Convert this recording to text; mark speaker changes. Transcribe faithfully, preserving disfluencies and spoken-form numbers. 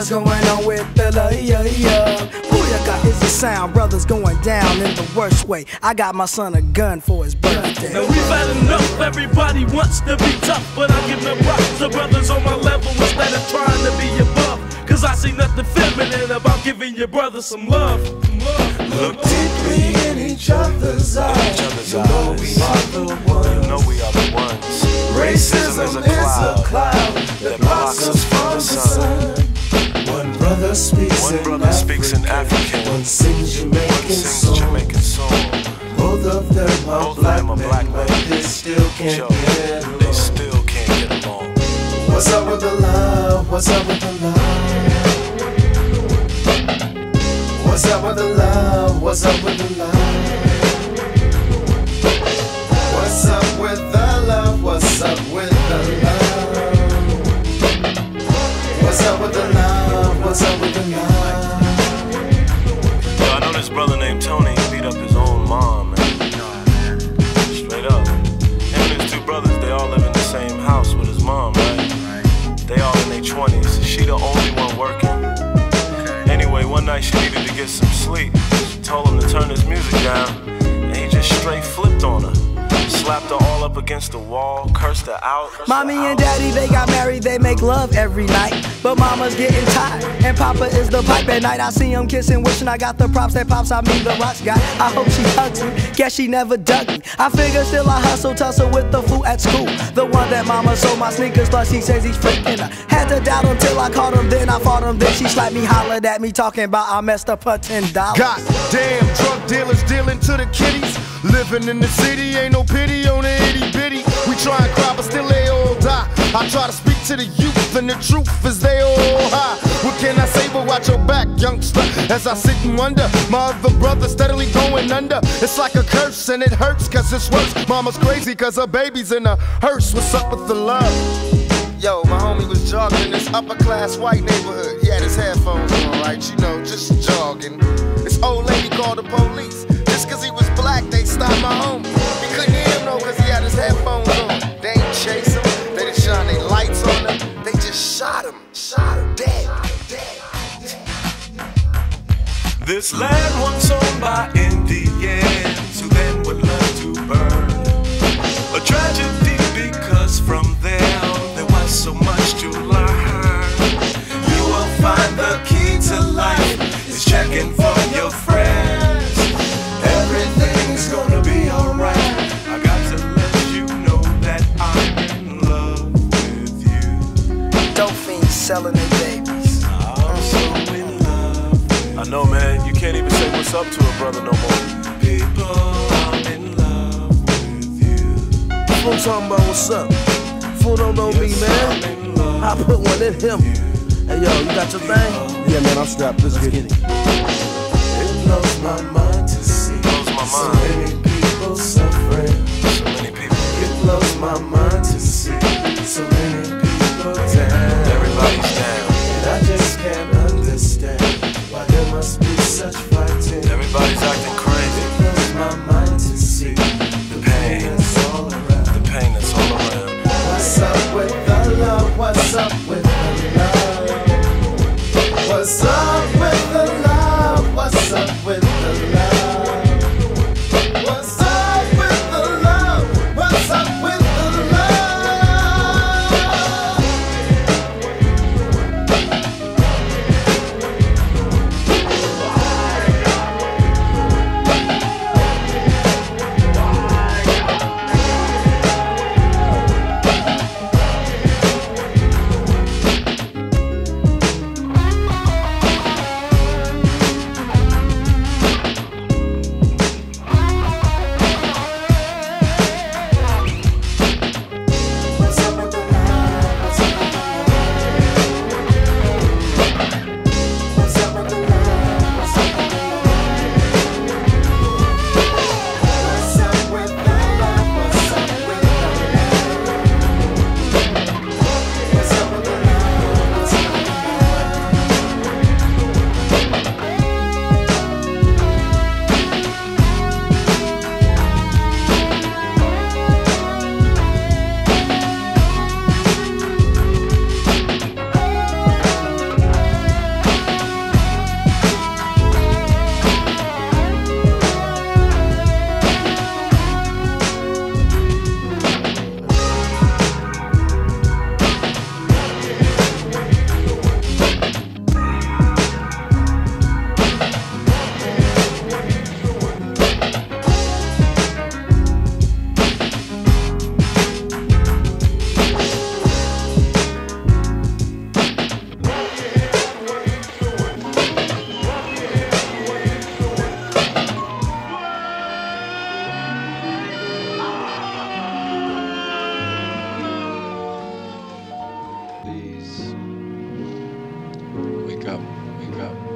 Speaker 1: What's going on with the luh-uh-ove? Boo-ya-kaw is the sound, brothers going down in the worst way. I got my son a gun for his birthday.
Speaker 2: Now we've had enough, everybody wants to be tough, but I give no props to brothers on my level instead of trying to be above. Cause I see nothing feminine about giving your brother some love.
Speaker 3: Look deeply in each other's eyes. You know we are the ones.
Speaker 4: You know we are the ones.
Speaker 3: Racism is a cloud that blocks us from the sun. One brother speaks
Speaker 4: One
Speaker 3: in
Speaker 4: brother speaks in African.
Speaker 3: One sings Jamaican
Speaker 4: One sings Jamaican song.
Speaker 3: Both of them are
Speaker 4: Both
Speaker 3: black,
Speaker 4: of them are
Speaker 3: men,
Speaker 4: black
Speaker 3: but
Speaker 4: men.
Speaker 3: they still can't
Speaker 4: Yo,
Speaker 3: get along.
Speaker 4: They still can't get along.
Speaker 3: What's up with the love? What's up with the love? What's up with the love? What's up with the love? What's up with the love? What's up with the love? What's up with the love? What's up with the love?
Speaker 4: Yo, I know this brother named Tony beat up his own mom, man. Straight up. Him and his two brothers, they all live in the same house with his mom, right? They all in their twenties. She the only one working. Anyway, one night she needed to get some sleep. She told him to turn his music down, and he just straight flipped on her. Slapped her all up against the wall, cursed her out.
Speaker 1: Mommy and daddy, they got married, they make love every night. But mama's getting tired, and papa is the pipe at night. I see him kissing, wishing I got the props that pops I mean the rocks got. I hope she hugs me, guess she never dug me. I figure still I hustle, tussle with the fool at school. The one that mama sold my sneakers, plus he says he's freaking her. Had to doubt him till I caught him, then I fought him. Then she slapped me, hollered at me, talking about I messed up her ten dollars.
Speaker 5: God damn, drug dealers dealing to the kiddies. Living in the city, ain't no pity on the itty bitty. We try and cry, but still they all die. I try to speak to the youth, and the truth is they all high. What can I say but watch your back, youngster? As I sit and wonder, my other brother steadily going under. It's like a curse, and it hurts cause it's worse. Mama's crazy cause her baby's in a hearse. What's up with the love? Yo, my homie was jogging in this upper class white neighborhood. He had his headphones on, right? You know, just jogging. This old lady called the police. Just cause he was black, they stopped my homie. He couldn't hear him though cause he had his headphones on. They ain't chase him, they didn't shine their lights on him. They just shot him, shot him dead, dead, dead.
Speaker 3: This land once owned by Indians who then would learn to burn. A tragedy because from them there was so much to learn. You will find the key to life is checking for your friends. Everything's gonna be alright. I got to let you know that I'm in love with you.
Speaker 1: Dope fiends selling their babies.
Speaker 3: I'm so in love with
Speaker 4: I know, man, you can't even say what's up to a brother no more.
Speaker 3: people. I'm in love with you.
Speaker 6: Fool talking about what's up. Fool don't know me, man. I put one in him. Hey, yo, you got your thing? Yeah, man, I'm strapped. Let's get it.
Speaker 3: It blows my mind to see so many people suffering.
Speaker 4: So many people.
Speaker 3: It blows my mind to see so many people down.
Speaker 4: Everybody's down.
Speaker 3: And I just can't understand why there must be such fighting.
Speaker 4: Everybody's acting crazy.
Speaker 3: It blows my mind to see
Speaker 4: The pain.
Speaker 3: that's all around.
Speaker 4: The pain that's all around.
Speaker 3: What's up with the love? What's up with the love? What's up with the love? What's up with the love? What's up with the love? What's up with the love?
Speaker 7: wake up, wake up.